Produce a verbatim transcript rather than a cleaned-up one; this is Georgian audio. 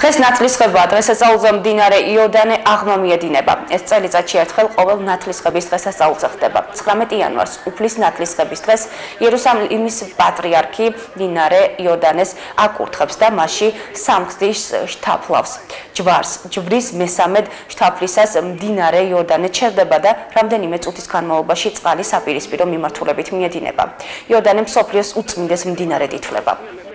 დღეს ნათლისღებაა, დღესასწაულზე მდინარე იორდანე აღმა მიედინება. ეს წელიწადში ერთხელ ყოველ ნათლისღების დღესასწაულზე ხდება. ცხრამეტი იანვარს უფლის ნათლისღების დღეს იერუსალიმის პატრიარქი მდინარე იორდანეს აკურთხებს და მასში სამგზის შთაფლავს. ჯვარს, ჯვრის მესამედ შთაფლისას მდინარე იორდანე ჩერდება და რამდენიმე წუთის განმავლობაში წყალი საპირისპირო მიმართულებით მიედინება. იორდანე მსოფლიოს უწმინდეს მდინარედ ითვლება.